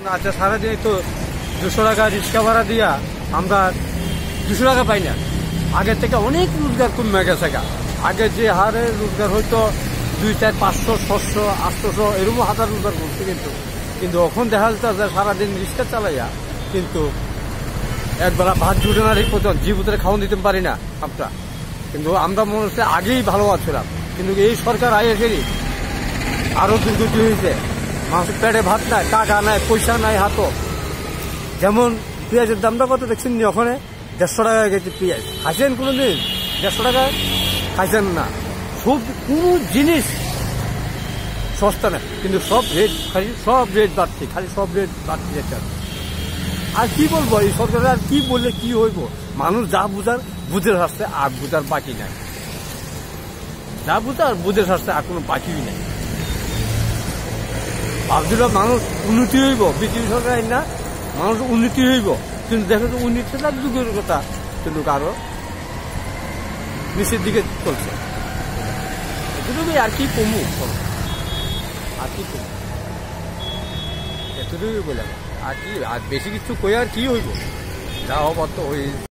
আচ্ছা সারাদিন তো 200 টাকা রিক্সা ভাড়া দিয়া আমরা 200 টাকা পাই না। আগের থেকে অনেক রোজগার কমে গেছে। আগে যে হারে রোজগার হয়তো 2, 4, 500, 600, 800 এরকম হাজার রোজগার করছে, কিন্তু এখন দেখা যাচ্ছে যে সারাদিন রিক্সা চালাইয়া কিন্তু একবেলা ভাত জুটে না, ঠিক মতন জীবনের খাওয়ান দিতে পারি না আমরা। কিন্তু আমরা মনে হচ্ছে আগেই ভালো আছিলাম, কিন্তু এই সরকার আইএসেরই আরো দুর্গতি হয়েছে। মানুষের পেটে ভাত নাই, টাকা নাই, পয়সা নাই হাতো। যেমন পেঁয়াজের দামটা কত দেখছেন ওখানে 150 টাকা গেছে পেঁয়াজ। খাইছেন কোনোদিন 150 টাকা? খাইছেন না। কোনো জিনিস সস্তা না, কিন্তু সব রেট খালি সব রেট বাড়ছে, খালি সব রেট বাড়তে যাচ্ছে। আর কি বলবো এই সরকারের, আর কি বললে কি হইব? মানুষ যা বুঝার বুঝে আসছে, আর বুঝার বাকি নাই। যা বুঝার বুঝে আসছে, আর কোনো বাকিই নাই। ভাবছিল মানুষ উন্নতি হইব, বিজেপি সরকার না মানুষ উন্নতি হইব, কিন্তু দেখো তো উন্নতিটা যুগের কথা, কিন্তু আরো নিচের দিকে চলছে। এতটুকুই, আর কি কমু, আর কি কমু, এতটুকুই বললাম। আর কি, আর বেশি কিছু কই আর কি হইব? যা হবার তো ওই